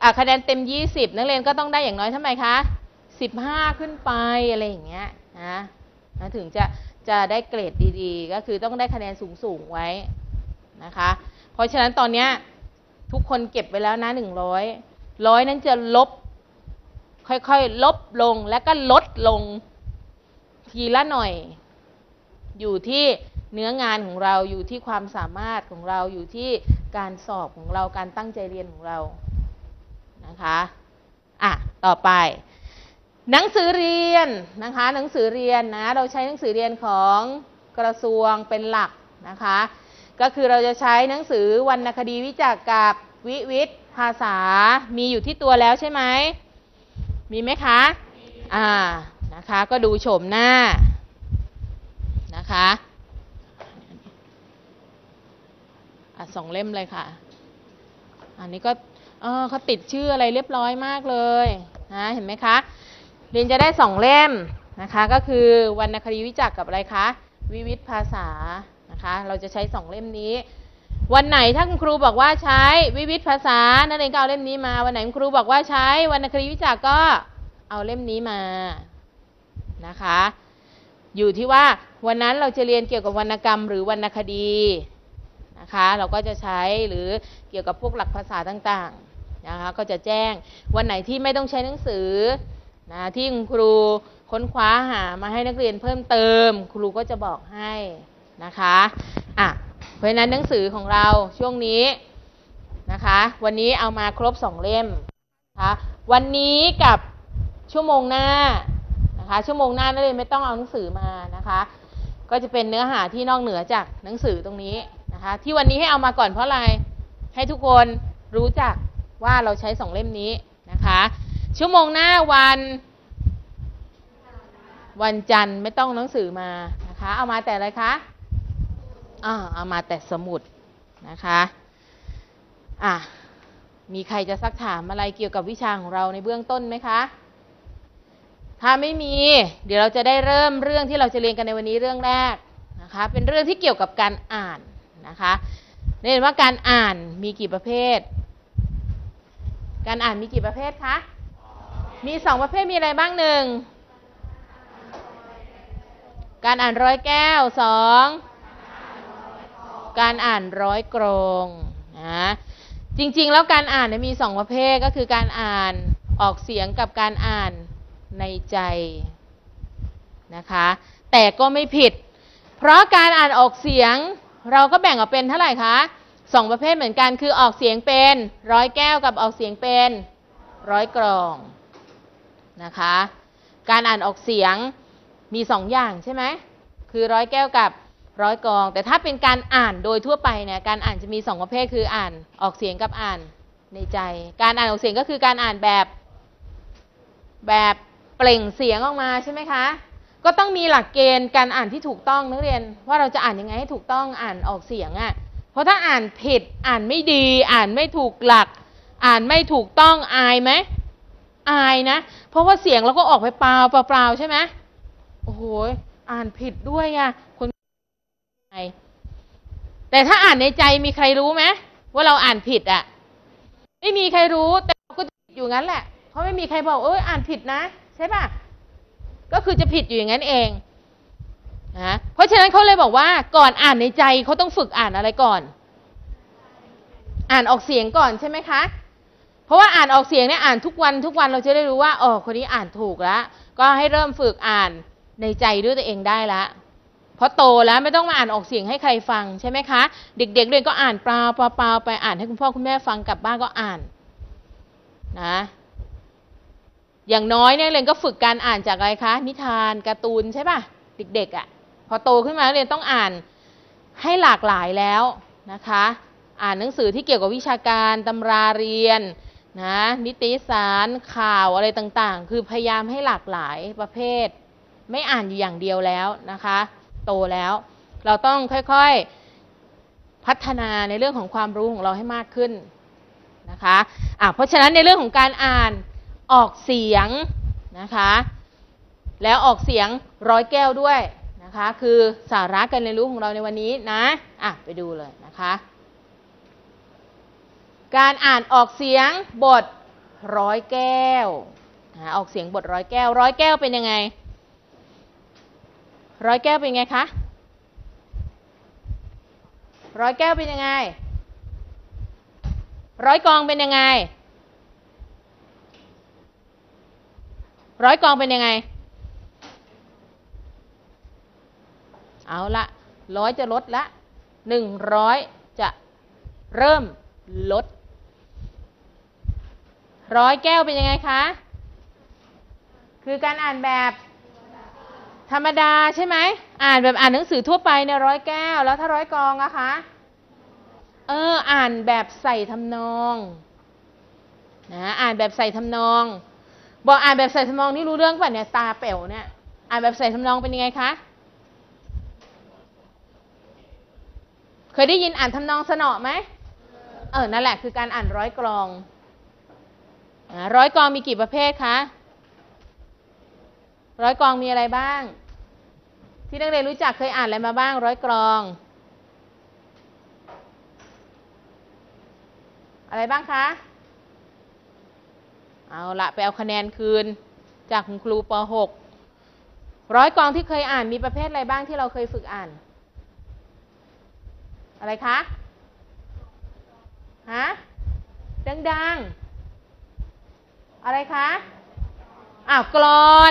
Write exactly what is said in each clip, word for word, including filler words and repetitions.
อ่ะคะแนนเต็มยี่สิบนักเรียนก็ต้องได้อย่างน้อยเท่าไหร่คะสิบห้าขึ้นไปอะไรอย่างเงี้ยนะนะถึงจะจะได้เกรดดีๆก็คือต้องได้คะแนนสูงๆไว้นะคะเพราะฉะนั้นตอนเนี้ยทุกคนเก็บไว้แล้วนะหนึ่งร้อยร้อยนั้นจะลบค่อยๆลบลงแล้วก็ลดลงทีละหน่อยอยู่ที่เนื้องานของเราอยู่ที่ความสามารถของเราอยู่ที่การสอบของเราการตั้งใจเรียนของเรานะคะอ่ะต่อไปหนังสือเรียนนะคะหนังสือเรียนนะเราใช้หนังสือเรียนของกระทรวงเป็นหลักนะคะก็คือเราจะใช้หนังสือวรรณคดีวิจักรกับวิวิทย์ภาษามีอยู่ที่ตัวแล้วใช่ไหมมีไหมคะอ่านะคะก็ดูโฉมหน้านะคะอ่ะสองเล่มเลยค่ะอันนี้ก็เออเขาติดชื่ออะไรเรียบร้อยมากเลยนะเห็นไหมคะเรียนจะได้สองเล่มนะคะก็คือวรรณคดีวิจักรกับอะไรคะวิวิทย์ภาษานะคะเราจะใช้สองเล่มนี้วันไหนถ้าคุณครูบอกว่าใช้วิวิทย์ภาษานักเรียนก็เอาเล่มนี้มาวันไหนคุณครูบอกว่าใช้วรรณคดีวิจักรก็เอาเล่มนี้มานะคะอยู่ที่ว่าวันนั้นเราจะเรียนเกี่ยวกับวรรณกรรมหรือวรรณคดีนะคะเราก็จะใช้หรือเกี่ยวกับพวกหลักภาษาต่างๆนะคะก็จะแจ้งวันไหนที่ไม่ต้องใช้หนังสือนะที่คุณครูค้นคว้าหามาให้นักเรียนเพิ่มเติมครูก็จะบอกให้นะคะอ่ะเพราะฉะนั้นหนังสือของเราช่วงนี้นะคะวันนี้เอามาครบสองเล่มนะคะวันนี้กับชั่วโมงหน้านะคะชั่วโมงหน้านักเรียนไม่ต้องเอาหนังสือมานะคะก็จะเป็นเนื้อหาที่นอกเหนือจากหนังสือตรงนี้นะคะที่วันนี้ให้เอามาก่อนเพราะอะไรให้ทุกคนรู้จักว่าเราใช้สองเล่มนี้นะคะชั่วโมงหน้าวันวันจันทร์ไม่ต้องหนังสือมานะคะเอามาแต่อะไรคะอ่าเอามาแต่สมุดนะคะอ่ะมีใครจะซักถามอะไรเกี่ยวกับวิชาของเราในเบื้องต้นไหมคะถ้าไม่มีเดี๋ยวเราจะได้เริ่มเรื่องที่เราจะเรียนกันในวันนี้เรื่องแรกนะคะเป็นเรื่องที่เกี่ยวกับการอ่านนะคะเรียนว่าการอ่านมีกี่ประเภทการอ่านมีกี่ประเภทคะมีสองประเภทมีอะไรบ้างหนึ่งการอ่านร้อยแก้วสองการอ่านร้อยกรองนะจริงๆแล้วการอ่านมีสองประเภทก็คือการอ่านออกเสียงกับการอ่านในใจนะคะแต่ก็ไม่ผิดเพราะการอ่านออกเสียงเราก็แบ่งออกเป็นเท่าไหร่คะสองประเภทเหมือนกันคือออกเสียงเป็นร้อยแก้วกับออกเสียงเป็นร้อยกรองนะคะการอ่านออกเสียงมีสองอย่างใช่ไหมคือร้อยแก้วกับร้อยกรองแต่ถ้าเป็นการอ่านโดยทั่วไปเนี่ยการอ่านจะมีสองประเภทคืออ่านออกเสียงกับอ่านในใจการอ่านออกเสียงก็คือการอ่านแบบแบบเปล่งเสียงออกมาใช่ไหมคะก็ต้องมีหลักเกณฑ์การอ่านที่ถูกต้องนักเรียนว่าเราจะอ่านยังไงให้ถูกต้องอ่านออกเสียงอ่ะเพราะถ้าอ่านผิดอ่านไม่ดีอ่านไม่ถูกหลักอ่านไม่ถูกต้องอายไหมอายนะเพราะว่าเสียงเราก็ออกไปเปล่าเปล่าใช่ไหมโอ้โหอ่านผิดด้วยไงคนแต่ถ้าอ่านในใจมีใครรู้ไหมว่าเราอ่านผิดอ่ะไม่มีใครรู้แต่เราก็อยู่งั้นแหละเพราะไม่มีใครบอกเอออ่านผิดนะใช่ป่ะก็คือจะผิดอยู่อย่างนั้นเองนะเพราะฉะนั้นเขาเลยบอกว่าก่อนอ่านในใจเขาต้องฝึกอ่านอะไรก่อนอ่านออกเสียงก่อนใช่ไหมคะเพราะว่าอ่านออกเสียงเนี่ยอ่านทุกวันทุกวันเราจะได้รู้ว่าอ๋อคนนี้อ่านถูกแล้วก็ให้เริ่มฝึกอ่านในใจด้วยตัวเองได้ละเพราะโตแล้วไม่ต้องมาอ่านออกเสียงให้ใครฟังใช่ไหมคะเด็กๆเรียนก็อ่านเปล่าเปล่าไปอ่านให้คุณพ่อคุณแม่ฟังกลับบ้านก็อ่านนะอย่างน้อยเนี่ยเรียนก็ฝึกการอ่านจากอะไรคะนิทานการ์ตูนใช่ป่ะเด็กๆอ่ะพอโตขึ้นมาเรียนต้องอ่านให้หลากหลายแล้วนะคะอ่านหนังสือที่เกี่ยวกับวิชาการตำราเรียนนะนิตยสารข่าวอะไรต่างๆคือพยายามให้หลากหลายประเภทไม่อ่านอยู่อย่างเดียวแล้วนะคะโตแล้วเราต้องค่อยๆพัฒนาในเรื่องของความรู้ของเราให้มากขึ้นนะคะอ่ะเพราะฉะนั้นในเรื่องของการอ่านออกเสียงนะคะแล้วออกเสียงร้อยแก้วด้วยนะคะคือสาระการเรียนรู้ของเราในวันนี้นะอ่ะไปดูเลยนะคะการอ่านออกเสียงบทร้อยแก้วออกเสียงบทร้อยแก้วร้อยแก้วเป็นยังไงร้อยแก้วเป็นไงคะร้อยแก้วเป็นยังไงร้อยกองเป็นยังไงร้อยกองเป็นยังไงเอาละร้อยจะลดละหนึ่งร้อยจะเริ่มลดร้อยแก้วเป็นยังไงคะคือการอ่านแบบธรรมดาใช่ไหมอ่านแบบอ่านหนังสือทั่วไปเนี่ยร้อยแก้วแล้วถ้าร้อยกองอะคะเอออ่านแบบใส่ทำนองนะอ่านแบบใส่ทำนองบอกอ่านแบบใส่ทำนองนี่รู้เรื่องป่ะเนี่ยตาเป๋วเนี่ยอ่านแบบใส่ทำนองเป็นยังไงคะเคยได้ยินอ่านทำนองสนอไหมเออนั่นแหละคือการอ่านร้อยกลองร้อยกลองมีกี่ประเภทคะร้อยกลองมีอะไรบ้างที่นักเรียนรู้จักเคยอ่านอะไรมาบ้างร้อยกลองอะไรบ้างคะเอาละไปเอาคะแนนคืนจากคุณครูป หก ร้อยกลองที่เคยอ่านมีประเภทอะไรบ้างที่เราเคยฝึกอ่านอะไรคะฮะดังๆอะไรคะอ้าวกลอน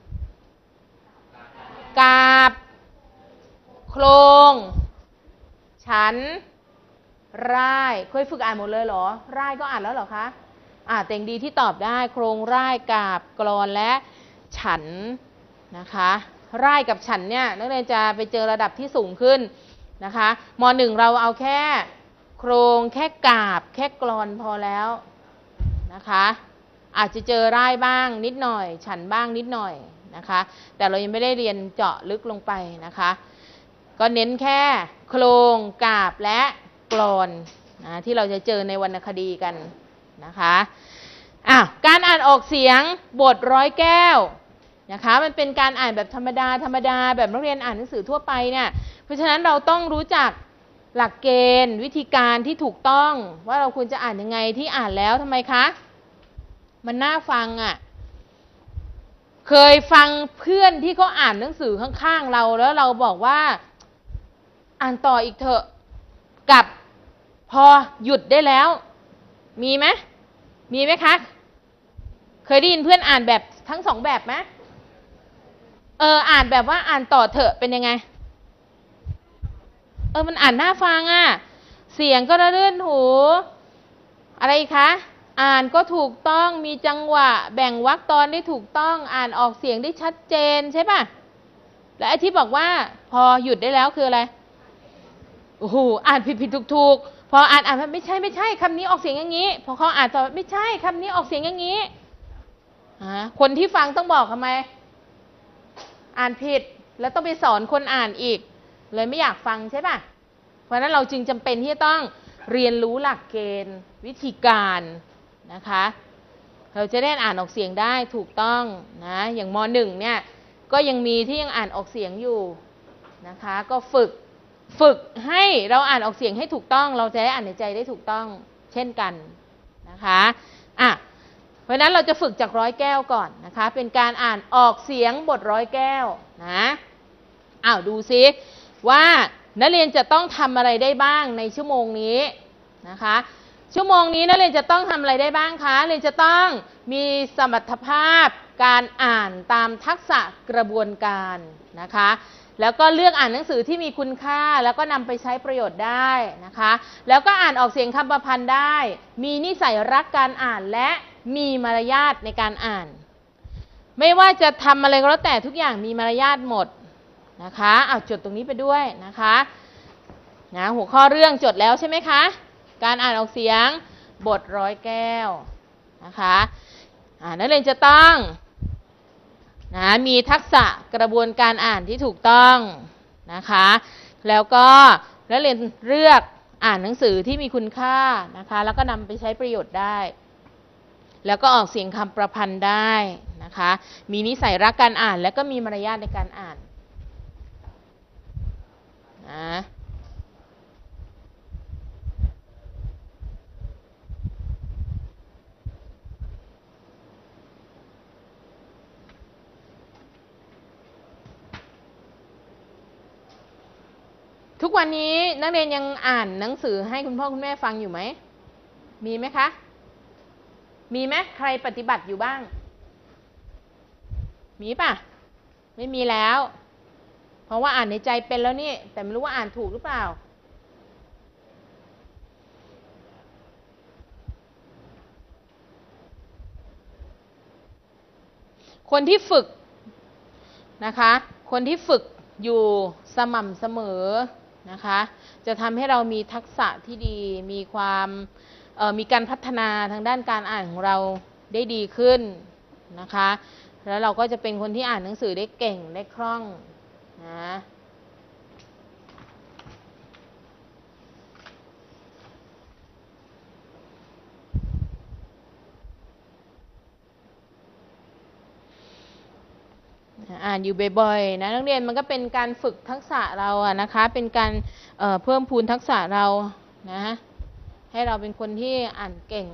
กาบโครงฉันร่ายเคยฝึกอ่านหมดเลยเหรอร่ายก็อ่านแล้วเหรอคะอ่าแต่งดีที่ตอบได้โครงร่ายกาบกลอนและฉันนะคะร่ายกับฉันเนี่ยนักเรียนจะไปเจอระดับที่สูงขึ้นนะคะม.หนึ่ง เราเอาแค่โครงแค่กาบแค่กลอนพอแล้วนะคะอาจจะเจอร่ายบ้างนิดหน่อยฉันบ้างนิดหน่อยนะคะแต่เรายังไม่ได้เรียนเจาะลึกลงไปนะคะก็เน้นแค่โครงกาบและกลอนนะที่เราจะเจอในวรรณคดีกันนะคะอ่ะการอ่านออกเสียงบทร้อยแก้วนะคะมันเป็นการอ่านแบบธรรมดาธรรมดาแบบนักเรียนอ่านหนังสือทั่วไปเนี่ยเพราะฉะนั้นเราต้องรู้จักหลักเกณฑ์วิธีการที่ถูกต้องว่าเราควรจะอ่านยังไงที่อ่านแล้วทำไมคะมันน่าฟังอ่ะเคยฟังเพื่อนที่เขาอ่านหนังสือข้างๆเราแล้วเราบอกว่าอ่านต่ออีกเถอะกับพอหยุดได้แล้วมีไหมมีไหมคะเคยได้ยินเพื่อนอ่านแบบทั้งสองแบบไหมเอออ่านแบบว่าอ่านต่อเถอะเป็นยังไงเออมันอ่านน่าฟังอ่ะเสียงก็ระลื่นหูอะไรอีกคะอ่านก็ถูกต้องมีจังหวะแบ่งวรรคตอนได้ถูกต้องอ่านออกเสียงได้ชัดเจนใช่ป่ะและไอ้ที่บอกว่าพอหยุดได้แล้วคืออะไรโอ้โหอ่านผิดผิดถูกถูกพออ่านอ่านไม่ใช่ไม่ใช่คำนี้ออกเสียงอย่างนี้พอเขาอ่านต่อไม่ใช่คำนี้ออกเสียงอย่างนี้คนที่ฟังต้องบอกทำไมอ่านผิดแล้วต้องไปสอนคนอ่านอีกเลยไม่อยากฟังใช่ป่ะเพราะนั้นเราจึงจำเป็นที่จะต้องเรียนรู้หลักเกณฑ์วิธีการนะคะเราจะได้อ่านออกเสียงได้ถูกต้องนะอย่างม.หนึ่ง เนี่ยก็ยังมีที่ยังอ่านออกเสียงอยู่นะคะก็ฝึกฝึกให้เราอ่านออกเสียงให้ถูกต้องเราจะได้อ่านในใจได้ถูกต้องเช่นกันนะคะอ่ะเพราะนั้นเราจะฝึกจากร้อยแก้วก่อนนะคะเป็นการอ่านออกเสียงบทร้อยแก้วนะอ้าวดูซิว่านักเรียนจะต้องทำอะไรได้บ้างในชั่วโมงนี้นะคะชั่วโมงนี้นักเรียนจะต้องทำอะไรได้บ้างคะเรียนจะต้องมีสมรรถภาพการอ่านตามทักษะกระบวนการนะคะแล้วก็เลือกอ่านหนังสือที่มีคุณค่าแล้วก็นำไปใช้ประโยชน์ได้นะคะแล้วก็อ่านออกเสียงคำประพันธ์ได้มีนิสัยรักการอ่านและมีมารยาทในการอ่านไม่ว่าจะทำอะไรก็แล้วแต่ทุกอย่างมีมารยาทหมดนะคะเอาจดตรงนี้ไปด้วยนะคะนะหัวข้อเรื่องจดแล้วใช่ไหมคะการอ่านออกเสียงบทร้อยแก้วนะคะนักเรียนจะต้องนะมีทักษะกระบวนการอ่านที่ถูกต้องนะคะแล้วก็นักเรียนเลือกอ่านหนังสือที่มีคุณค่านะคะแล้วก็นำไปใช้ประโยชน์ได้แล้วก็ออกเสียงคำประพันธ์ได้นะคะมีนิสัยรักการอ่านและก็มีมารยาทในการอ่านนะทุกวันนี้นักเรียนยังอ่านหนังสือให้คุณพ่อคุณแม่ฟังอยู่ไหมมีไหมคะมีไหมใครปฏิบัติอยู่บ้างมีป่ะไม่มีแล้วเพราะว่าอ่านในใจเป็นแล้วนี่แต่ไม่รู้ว่าอ่านถูกหรือเปล่าคนที่ฝึกนะคะคนที่ฝึกอยู่สม่ำเสมอนะคะจะทำให้เรามีทักษะที่ดีมีความมีการพัฒนาทางด้านการอ่านของเราได้ดีขึ้นนะคะแล้วเราก็จะเป็นคนที่อ่านหนังสือได้เก่งได้คล่องนะอ่านอยู่บ่อยๆนะนักเรียนมันก็เป็นการฝึกทักษะเราอะนะคะเป็นการเอ่อเพิ่มพูนทักษะเรานะให้เราเป็นคนที่อ่านเก่ง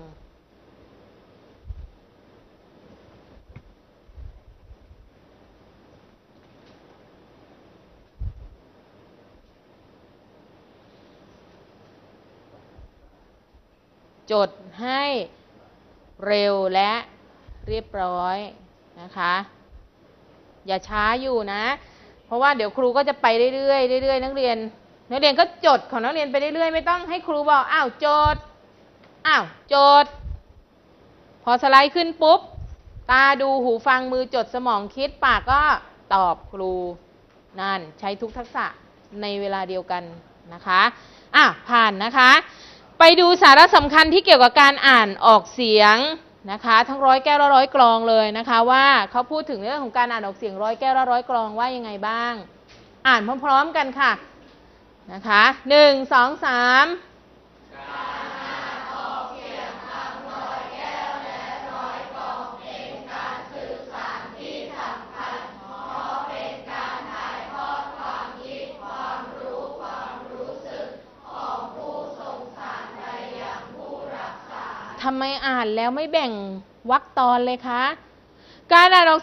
จดให้เร็วและเรียบร้อยนะคะอย่าช้าอยู่นะเพราะว่าเดี๋ยวครูก็จะไปเรื่อยๆเรื่อยๆนักเรียนนักเรียนก็จดของนักเรียนไปเรื่อยๆไม่ต้องให้ครูบอกอ้าวจดอ้าวจดพอสไลด์ขึ้นปุ๊บตาดูหูฟังมือจดสมองคิดปากก็ตอบครูนั่นใช้ทุกทักษะในเวลาเดียวกันนะคะอ่ะผ่านนะคะไปดูสาระสำคัญที่เกี่ยวกับการอ่านออกเสียงนะคะทั้งร้อยแก้วและร้อยกลองเลยนะคะว่าเขาพูดถึงเรื่องของการอ่านออกเสียงร้อยแก้วและร้อยกลองว่ายังไงบ้างอ่านพร้อมๆกันค่ะนะคะหนึ่งสองสามการอ่านออกเสียงทั้งร้อยแก้วและร้อยกลองเป็นการสื่อสารที่สำคัญเพราะเป็นการถ่ายทอดความคิดความรู้ความรู้สึกของผู้ส่งสารไปยังผู้รับสารทำไมอ่านแล้วไม่แบ่งวรรคตอนเลยคะการอ่านออก